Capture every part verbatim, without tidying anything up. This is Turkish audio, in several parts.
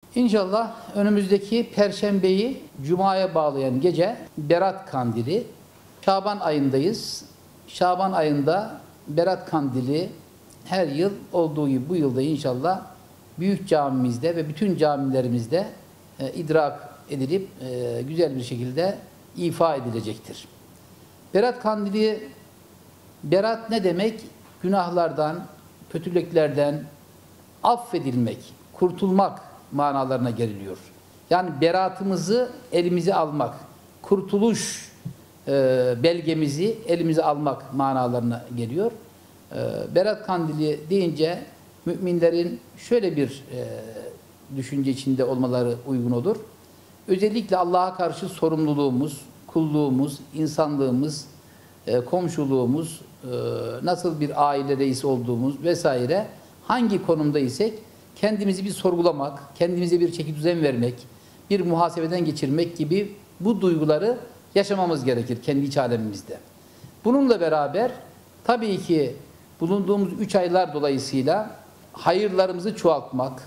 İnşallah önümüzdeki Perşembeyi Cuma'ya bağlayan gece Berat Kandili. Şaban ayındayız. Şaban ayında Berat Kandili her yıl olduğu gibi bu yılda inşallah büyük camimizde ve bütün camilerimizde e, idrak edilip e, güzel bir şekilde ifa edilecektir. Berat Kandili, berat ne demek? Günahlardan, kötülüklerden affedilmek, kurtulmak manalarına geliliyor. Yani beratımızı elimize almak, kurtuluş e, belgemizi elimize almak manalarına geliyor. E, Berat Kandili deyince müminlerin şöyle bir e, düşünce içinde olmaları uygun olur. Özellikle Allah'a karşı sorumluluğumuz, kulluğumuz, insanlığımız, e, komşuluğumuz, e, nasıl bir aile reisi olduğumuz vesaire hangi konumda isek kendimizi bir sorgulamak, kendimize bir çeki düzen vermek, bir muhasebeden geçirmek gibi bu duyguları yaşamamız gerekir kendi iç alemimizde. Bununla beraber tabii ki bulunduğumuz üç aylar dolayısıyla hayırlarımızı çoğaltmak,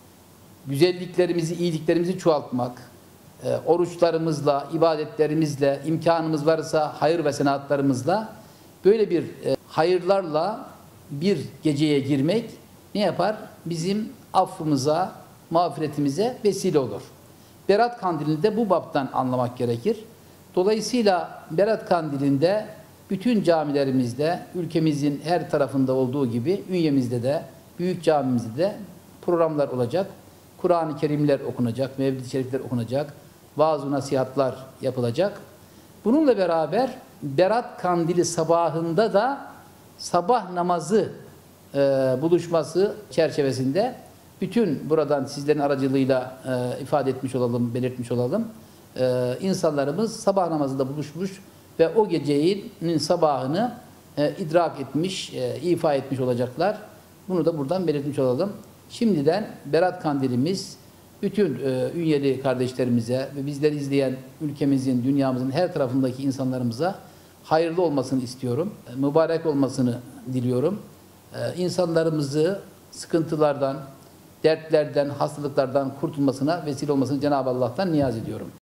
güzelliklerimizi, iyiliklerimizi çoğaltmak, e, oruçlarımızla, ibadetlerimizle, imkanımız varsa hayır ve senatlarımızla böyle bir e, hayırlarla bir geceye girmek ne yapar? Bizim affımıza, mağfiretimize vesile olur. Berat Kandili'ni de bu baptan anlamak gerekir. Dolayısıyla Berat Kandili'nde bütün camilerimizde, ülkemizin her tarafında olduğu gibi ünyemizde de, büyük camimizde de programlar olacak. Kur'an-ı Kerimler okunacak, Mevlid-i Şerifler okunacak, vaaz-ı nasihatlar yapılacak. Bununla beraber Berat Kandili sabahında da sabah namazı e, buluşması çerçevesinde bütün buradan sizlerin aracılığıyla e, ifade etmiş olalım, belirtmiş olalım. E, insanlarımız sabah namazında buluşmuş ve o gecenin sabahını e, idrak etmiş, e, ifa etmiş olacaklar. Bunu da buradan belirtmiş olalım. Şimdiden Berat Kandilimiz bütün e, ünyeli kardeşlerimize ve bizleri izleyen ülkemizin, dünyamızın her tarafındaki insanlarımıza hayırlı olmasını istiyorum. E, mübarek olmasını diliyorum. E, insanlarımızı sıkıntılardan, dertlerden, hastalıklardan kurtulmasına vesile olmasını Cenab-ı Allah'tan niyaz ediyorum.